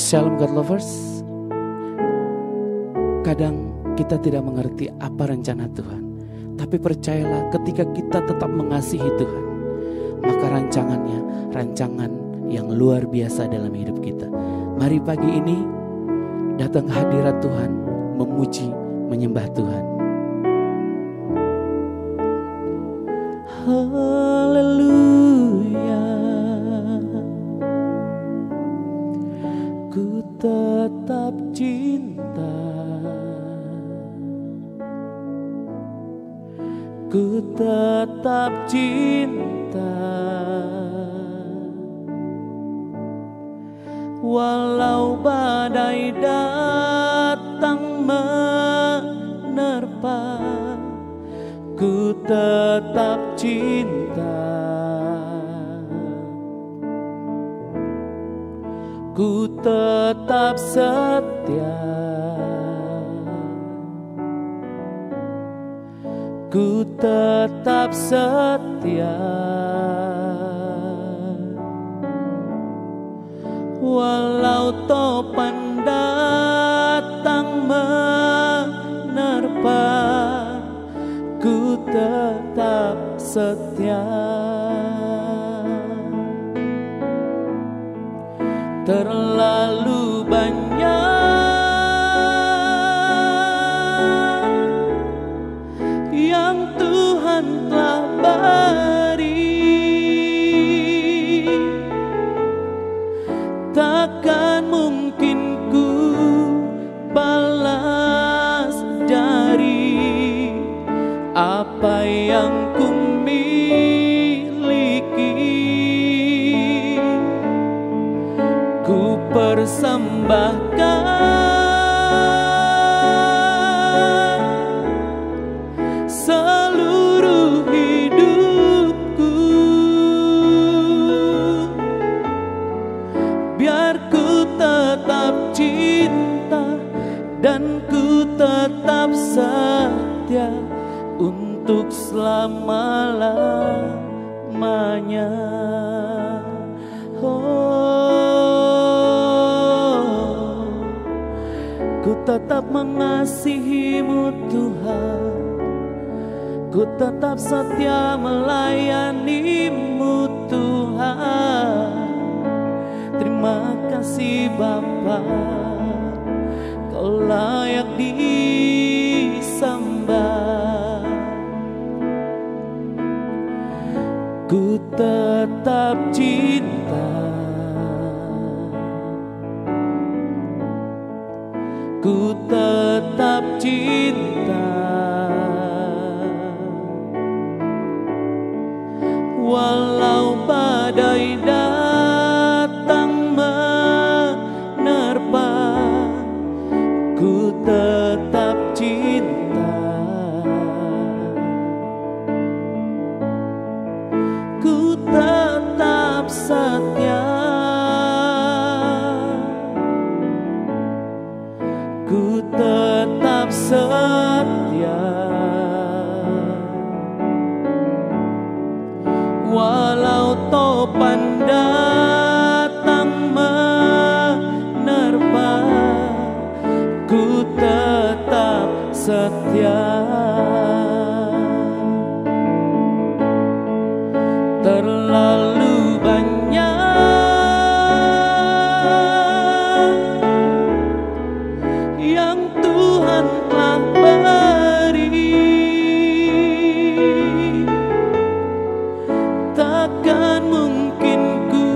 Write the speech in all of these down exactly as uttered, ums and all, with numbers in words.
Shalom God Lovers. Kadang kita tidak mengerti apa rencana Tuhan, tapi percayalah ketika kita tetap mengasihi Tuhan, maka rancangannya rancangan yang luar biasa dalam hidup kita. Mari pagi ini datang ke hadirat Tuhan, memuji, menyembah Tuhan. Haleluya, ku tetap cinta, ku tetap cinta, walau badai datang menerpa, ku tetap cinta, ku tetap setia, ku tetap setia, walau topan datang menerpa, ku tetap setia. Terlalu banyak yang Tuhan telah beri, takkan mungkin ku balas dari apa yang ku miliki. Ku persembahkan seluruh hidupku, biar ku tetap cinta dan ku tetap setia untuk selama-lamanya. Oh, ku tetap mengasihimu Tuhan, ku tetap setia melayanimu Tuhan. Terima kasih Bapa, Kau layak disembah. Ku tetap cinta, ku tetap cinta, walau badai datang menerpa, ku tetap cinta, ku tetap setia, ku tetap setia, walau topan datang menerpa, ku tetap setia. Terlalu banyak yang Tuhan telah beri, takkan mungkin ku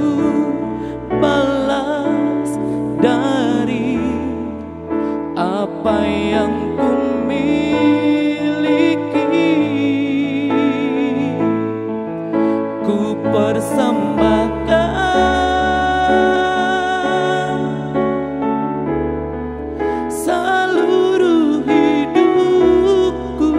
balas dari apa yang ku miliki. Ku persembahkan seluruh hidupku,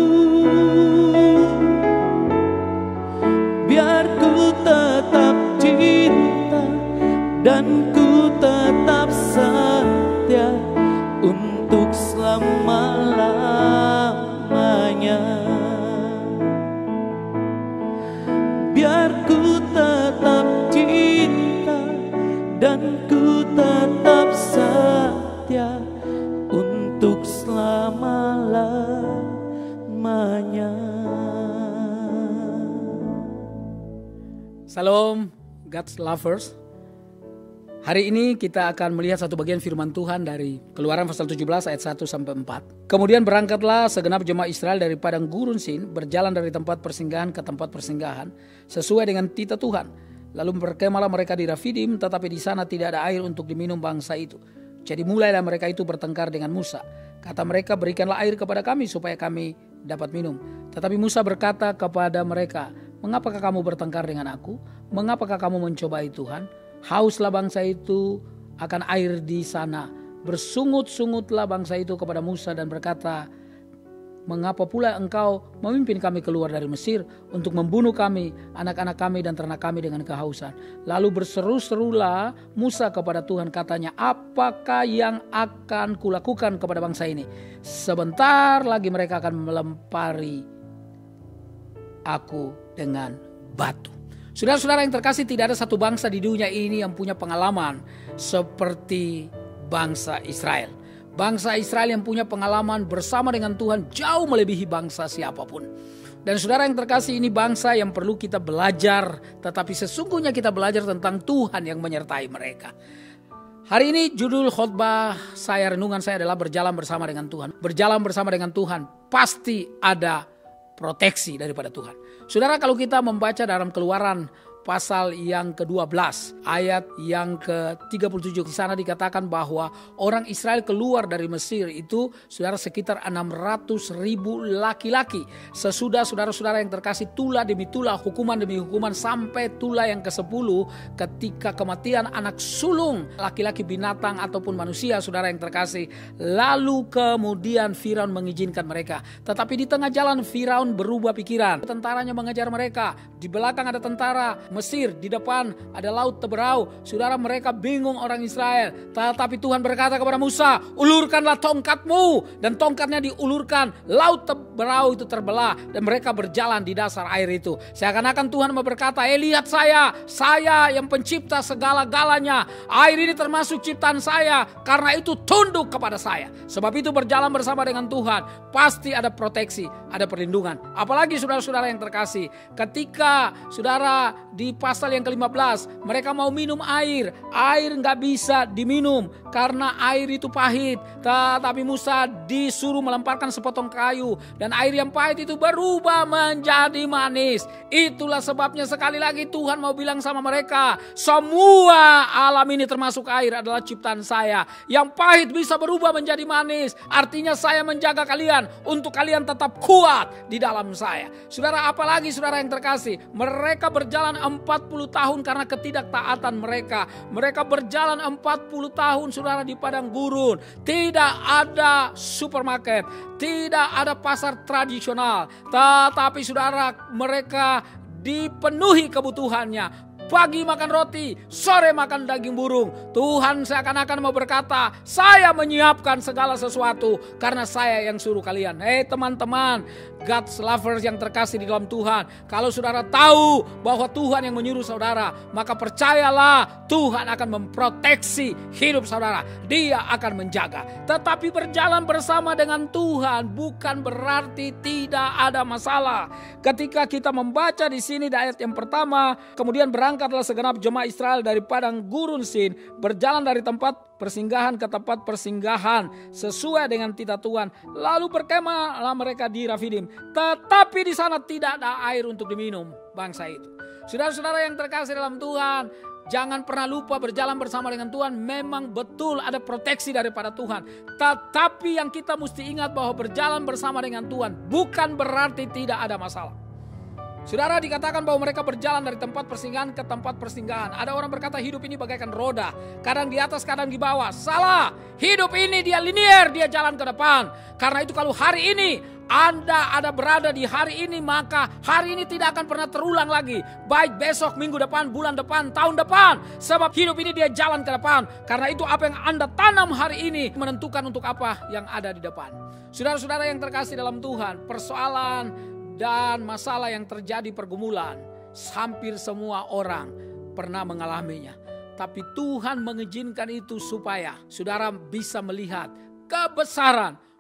biar ku tetap cinta dan ku tetap setia untuk selama-lamanya. Biar ku tetap cinta dan ku tetap firman-Nya. Salam God's lovers. Hari ini kita akan melihat satu bagian firman Tuhan dari Keluaran pasal tujuh belas ayat satu sampai empat. Kemudian berangkatlah segenap jemaah Israel dari padang gurun Sin, berjalan dari tempat persinggahan ke tempat persinggahan sesuai dengan titah Tuhan. Lalu berkemahlah mereka di Rafidim, tetapi di sana tidak ada air untuk diminum bangsa itu. Jadi mulailah mereka itu bertengkar dengan Musa. Kata mereka, berikanlah air kepada kami supaya kami dapat minum. Tetapi Musa berkata kepada mereka, mengapakah kamu bertengkar dengan aku? Mengapakah kamu mencobai Tuhan? Hauslah bangsa itu akan air di sana. Bersungut-sungutlah bangsa itu kepada Musa dan berkata, mengapa pula engkau memimpin kami keluar dari Mesir untuk membunuh kami, anak-anak kami dan ternak kami dengan kehausan? Lalu berseru-serulah Musa kepada Tuhan, katanya, apakah yang akan kulakukan kepada bangsa ini? Sebentar lagi mereka akan melempari aku dengan batu. Saudara-saudara yang terkasih, tidak ada satu bangsa di dunia ini yang punya pengalaman seperti bangsa Israel. Bangsa Israel yang punya pengalaman bersama dengan Tuhan jauh melebihi bangsa siapapun. Dan saudara yang terkasih, ini bangsa yang perlu kita belajar, tetapi sesungguhnya kita belajar tentang Tuhan yang menyertai mereka. Hari ini judul khotbah saya, renungan saya adalah berjalan bersama dengan Tuhan. Berjalan bersama dengan Tuhan pasti ada proteksi daripada Tuhan. Saudara, kalau kita membaca dalam Keluaran pasal yang kedua belas ayat yang ke tiga puluh tujuh, di sana dikatakan bahwa orang Israel keluar dari Mesir itu saudara sekitar enam ratus ribu laki-laki. Sesudah saudara-saudara yang terkasih, tulah demi tulah, hukuman demi hukuman, sampai tulah yang kesepuluh ketika kematian anak sulung laki-laki binatang ataupun manusia, saudara yang terkasih. Lalu kemudian Firaun mengizinkan mereka. Tetapi di tengah jalan Firaun berubah pikiran. Tentaranya mengejar mereka. Di belakang ada tentara Mesir, di depan ada laut Teberau. Saudara, mereka bingung orang Israel. Tetapi Tuhan berkata kepada Musa, ulurkanlah tongkatmu. Dan tongkatnya diulurkan, laut Teberau itu terbelah dan mereka berjalan di dasar air itu. Seakan-akan Tuhan mau berkata, eh lihat saya, saya yang pencipta segala-galanya. Air ini termasuk ciptaan saya, karena itu tunduk kepada saya. Sebab itu berjalan bersama dengan Tuhan pasti ada proteksi, ada perlindungan. Apalagi saudara-saudara yang terkasih, ketika saudara di pasal yang ke lima belas, mereka mau minum air. Air gak bisa diminum karena air itu pahit. Tetapi Musa disuruh melemparkan sepotong kayu dan air yang pahit itu berubah menjadi manis. Itulah sebabnya sekali lagi Tuhan mau bilang sama mereka, semua alam ini termasuk air adalah ciptaan saya. Yang pahit bisa berubah menjadi manis. Artinya saya menjaga kalian untuk kalian tetap kuat di dalam saya. Saudara, apalagi saudara yang terkasih, mereka berjalan empat puluh tahun karena ketidaktaatan mereka. Mereka berjalan empat puluh tahun saudara di padang gurun. Tidak ada supermarket, tidak ada pasar tradisional. Tetapi saudara, mereka dipenuhi kebutuhannya. Pagi makan roti, sore makan daging burung. Tuhan seakan-akan mau berkata, saya menyiapkan segala sesuatu karena saya yang suruh kalian. Hei teman-teman, God's lovers yang terkasih di dalam Tuhan. Kalau saudara tahu bahwa Tuhan yang menyuruh saudara, maka percayalah Tuhan akan memproteksi hidup saudara. Dia akan menjaga. Tetapi berjalan bersama dengan Tuhan bukan berarti tidak ada masalah. Ketika kita membaca di sini di ayat yang pertama, kemudian berangkat Berangkatlah segenap jemaah Israel dari padang gurun Sin, berjalan dari tempat persinggahan ke tempat persinggahan sesuai dengan titah Tuhan. Lalu berkemahlah mereka di Rafidim. Tetapi di sana tidak ada air untuk diminum bangsa itu. Saudara-saudara yang terkasih dalam Tuhan, jangan pernah lupa berjalan bersama dengan Tuhan. Memang betul ada proteksi daripada Tuhan. Tetapi yang kita mesti ingat bahwa berjalan bersama dengan Tuhan bukan berarti tidak ada masalah. Saudara, dikatakan bahwa mereka berjalan dari tempat persinggahan ke tempat persinggahan. Ada orang berkata hidup ini bagaikan roda, kadang di atas kadang di bawah. Salah, hidup ini dia linear, dia jalan ke depan. Karena itu kalau hari ini Anda ada berada di hari ini, maka hari ini tidak akan pernah terulang lagi. Baik besok, minggu depan, bulan depan, tahun depan. Sebab hidup ini dia jalan ke depan. Karena itu apa yang Anda tanam hari ini menentukan untuk apa yang ada di depan. Saudara-saudara yang terkasih dalam Tuhan, persoalan dan masalah yang terjadi pergumulan, hampir semua orang pernah mengalaminya. Tapi Tuhan mengizinkan itu supaya saudara bisa melihat kebesaran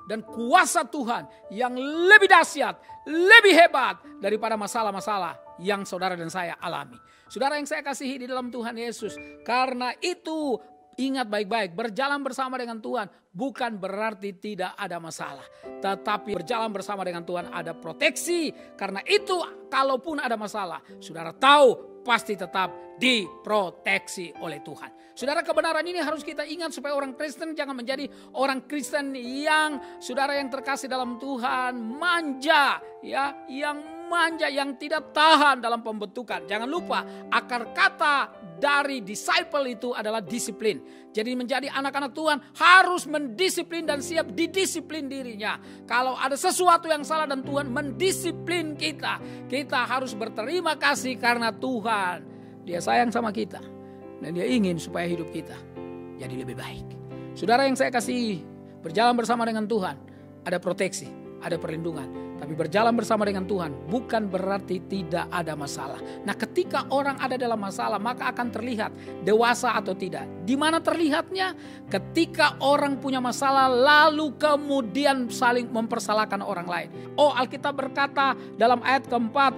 dan kuasa Tuhan yang lebih dahsyat, lebih hebat daripada masalah-masalah yang saudara dan saya alami. Saudara yang saya kasihi di dalam Tuhan Yesus, karena itu ingat baik-baik, berjalan bersama dengan Tuhan bukan berarti tidak ada masalah. Tetapi berjalan bersama dengan Tuhan ada proteksi. Karena itu kalaupun ada masalah, saudara tahu pasti tetap diproteksi oleh Tuhan. Saudara, kebenaran ini harus kita ingat supaya orang Kristen jangan menjadi orang Kristen yang, saudara yang terkasih dalam Tuhan, manja, ya, yang manja, yang tidak tahan dalam pembentukan. Jangan lupa akar kata dari disciple itu adalah disiplin. Jadi menjadi anak-anak Tuhan harus mendisiplin dan siap didisiplin dirinya. Kalau ada sesuatu yang salah dan Tuhan mendisiplin kita, kita harus berterima kasih karena Tuhan, Dia sayang sama kita. Dan Dia ingin supaya hidup kita jadi lebih baik. Saudara yang saya kasih, berjalan bersama dengan Tuhan ada proteksi, ada perlindungan. Tapi berjalan bersama dengan Tuhan bukan berarti tidak ada masalah. Nah, ketika orang ada dalam masalah, maka akan terlihat dewasa atau tidak. Di mana terlihatnya? Ketika orang punya masalah lalu kemudian saling mempersalahkan orang lain. Oh, Alkitab berkata dalam ayat keempat,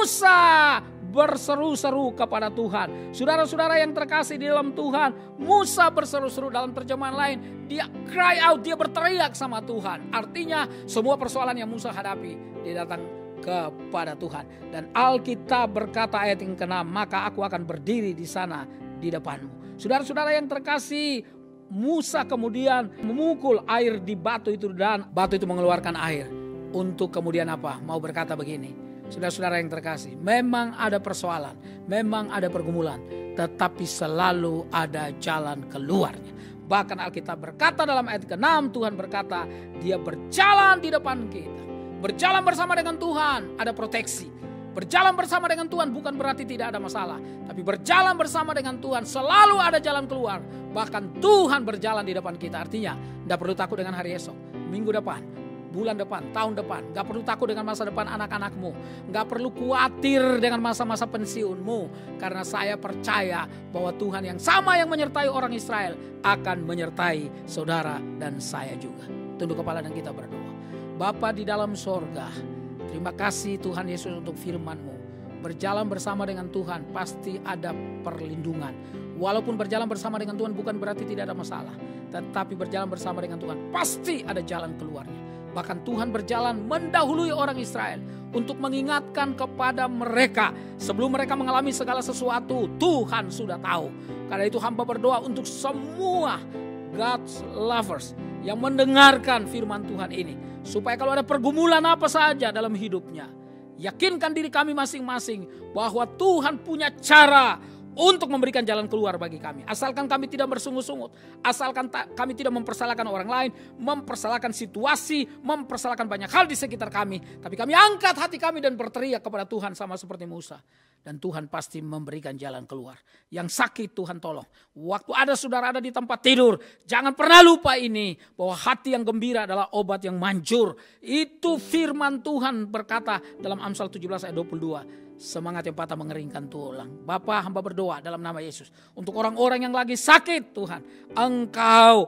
Musa berseru-seru kepada Tuhan. Saudara-saudara yang terkasih di dalam Tuhan, Musa berseru-seru, dalam terjemahan lain dia cry out, dia berteriak sama Tuhan. Artinya semua persoalan yang Musa hadapi, dia datang kepada Tuhan. Dan Alkitab berkata ayat yang keenam, maka aku akan berdiri di sana di depanmu. Saudara-saudara yang terkasih, Musa kemudian memukul air di batu itu dan batu itu mengeluarkan air. Untuk kemudian apa? Mau berkata begini, saudara-saudara yang terkasih, memang ada persoalan, memang ada pergumulan, tetapi selalu ada jalan keluarnya. Bahkan Alkitab berkata dalam ayat keenam, Tuhan berkata, Dia berjalan di depan kita. Berjalan bersama dengan Tuhan ada proteksi. Berjalan bersama dengan Tuhan bukan berarti tidak ada masalah, tapi berjalan bersama dengan Tuhan selalu ada jalan keluar. Bahkan Tuhan berjalan di depan kita. Artinya tidak perlu takut dengan hari esok, minggu depan, bulan depan, tahun depan. Gak perlu takut dengan masa depan anak-anakmu. Gak perlu khawatir dengan masa-masa pensiunmu. Karena saya percaya bahwa Tuhan yang sama yang menyertai orang Israel akan menyertai saudara dan saya juga. Tunduk kepala dan kita berdoa. Bapa di dalam sorga, terima kasih Tuhan Yesus untuk firman-Mu. Berjalan bersama dengan Tuhan pasti ada perlindungan. Walaupun berjalan bersama dengan Tuhan bukan berarti tidak ada masalah. Tetapi berjalan bersama dengan Tuhan pasti ada jalan keluarnya. Bahkan Tuhan berjalan mendahului orang Israel untuk mengingatkan kepada mereka. Sebelum mereka mengalami segala sesuatu, Tuhan sudah tahu. Karena itu hamba berdoa untuk semua God's lovers yang mendengarkan firman Tuhan ini. Supaya kalau ada pergumulan apa saja dalam hidupnya, yakinkan diri kami masing-masing bahwa Tuhan punya cara untuk memberikan jalan keluar bagi kami. Asalkan kami tidak bersungut-sungut. Asalkan ta- kami tidak mempersalahkan orang lain. Mempersalahkan situasi. Mempersalahkan banyak hal di sekitar kami. Tapi kami angkat hati kami dan berteriak kepada Tuhan sama seperti Musa. Dan Tuhan pasti memberikan jalan keluar. Yang sakit Tuhan tolong. Waktu ada saudara ada di tempat tidur, jangan pernah lupa ini. Bahwa hati yang gembira adalah obat yang manjur. Itu firman Tuhan berkata dalam Amsal tujuh belas ayat dua puluh dua. Semangat yang patah mengeringkan tulang. Bapa, hamba berdoa dalam nama Yesus. Untuk orang-orang yang lagi sakit Tuhan. Engkau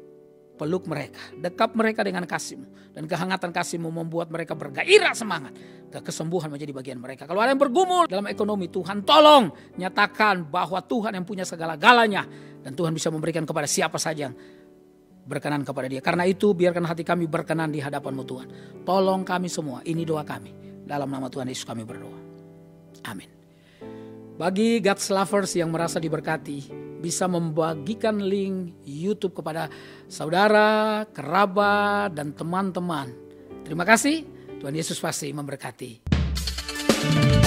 peluk mereka. Dekap mereka dengan kasih-Mu. Dan kehangatan kasih-Mu membuat mereka bergairah semangat. Kesembuhan menjadi bagian mereka. Kalau ada yang bergumul dalam ekonomi, Tuhan tolong nyatakan bahwa Tuhan yang punya segala-galanya. Dan Tuhan bisa memberikan kepada siapa saja yang berkenan kepada Dia. Karena itu biarkan hati kami berkenan di hadapan-Mu Tuhan. Tolong kami semua. Ini doa kami. Dalam nama Tuhan Yesus kami berdoa. Amin. Bagi God's lovers yang merasa diberkati, bisa membagikan link YouTube kepada saudara, kerabat, dan teman-teman. Terima kasih. Tuhan Yesus pasti memberkati.